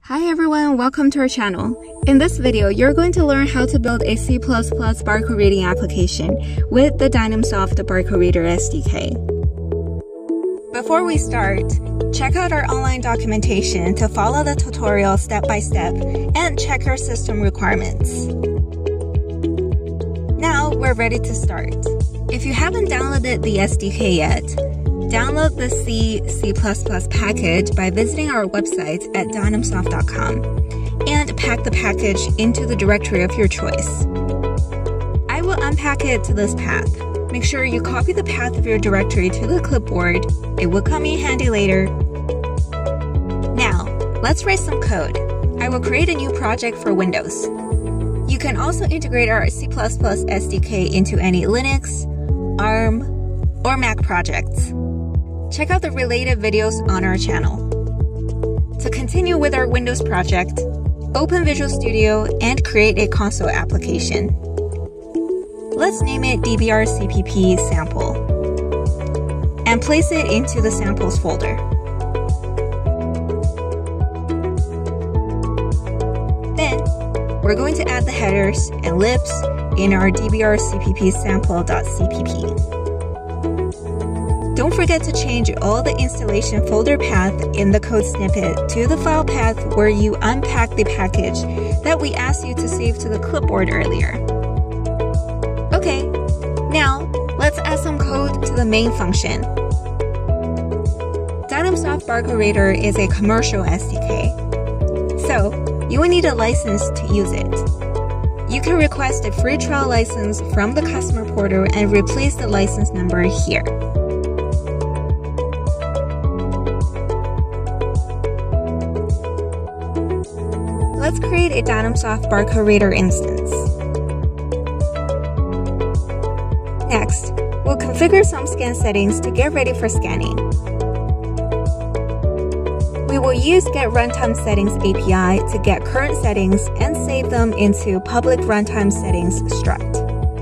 Hi everyone, welcome to our channel. In this video, you're going to learn how to build a C++ barcode reading application with the Dynamsoft Barcode Reader SDK. Before we start, check out our online documentation to follow the tutorial step by step and check your system requirements. Now we're ready to start. If you haven't downloaded the SDK yet, download the C++ package by visiting our website at dynamsoft.com and pack the package into the directory of your choice. I will unpack it to this path. Make sure you copy the path of your directory to the clipboard. It will come in handy later. Now, let's write some code. I will create a new project for Windows. You can also integrate our C++ SDK into any Linux, ARM, or Mac projects. Check out the related videos on our channel. To continue with our Windows project, open Visual Studio and create a console application. Let's name it DBR-CPP sample and place it into the samples folder. Then, we're going to add the headers and libs in our DBR-CPP sample.cpp. Don't forget to change all the installation folder path in the code snippet to the file path where you unpack the package that we asked you to save to the clipboard earlier. Okay, now let's add some code to the main function. Dynamsoft Barcode Reader is a commercial SDK, so you will need a license to use it. You can request a free trial license from the customer portal and replace the license number here. Let's create a Dynamsoft Barcode Reader instance. Next, we'll configure some scan settings to get ready for scanning. We will use Get Runtime Settings API to get current settings and save them into public runtime settings struct.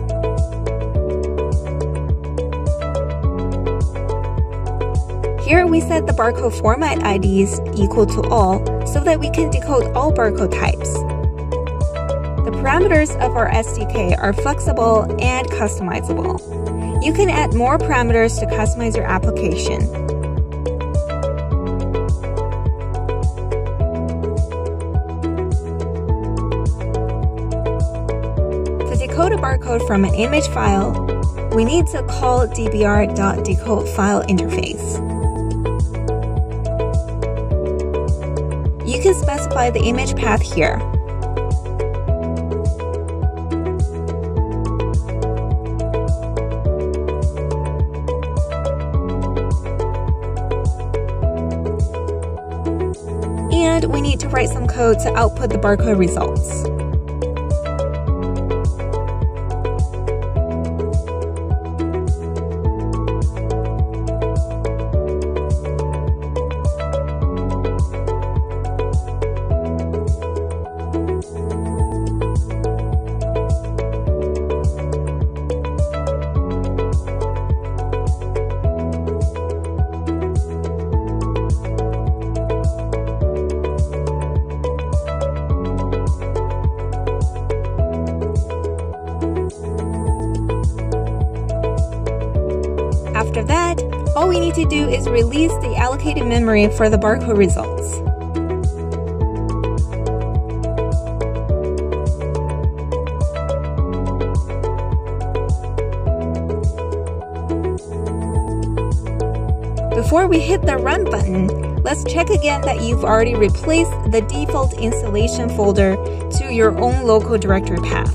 Here we set the barcode format IDs equal to all so that we can decode all barcode types. The parameters of our SDK are flexible and customizable. You can add more parameters to customize your application. To decode a barcode from an image file, we need to call dbr.decode file interface. You can specify the image path here. And we need to write some code to output the barcode results. After that, all we need to do is release the allocated memory for the barcode results. Before we hit the Run button, let's check again that you've already replaced the default installation folder to your own local directory path.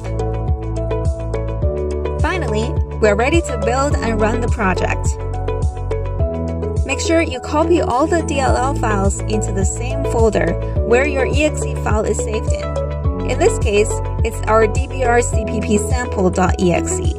Finally, we're ready to build and run the project. Make sure you copy all the DLL files into the same folder where your exe file is saved in. In this case, it's our dbr-cpp sample.exe.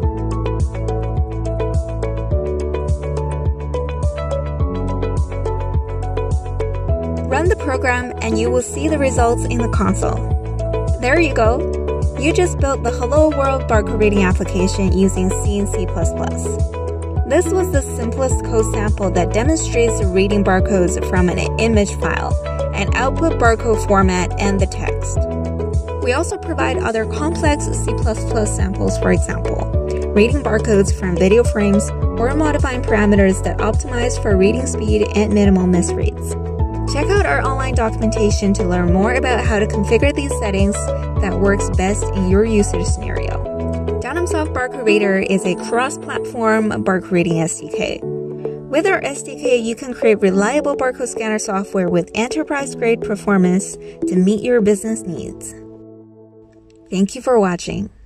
Run the program and you will see the results in the console. There you go. You just built the Hello World barcode reading application using C and C++. This was the simplest code sample that demonstrates reading barcodes from an image file and output barcode format and the text. We also provide other complex C++ samples, for example, reading barcodes from video frames or modifying parameters that optimize for reading speed and minimal misreads. Check out our online documentation to learn more about how to configure these settings that works best in your usage scenario. Dynamsoft Barcode Reader is a cross-platform barcode reading SDK. With our SDK, you can create reliable barcode scanner software with enterprise-grade performance to meet your business needs. Thank you for watching.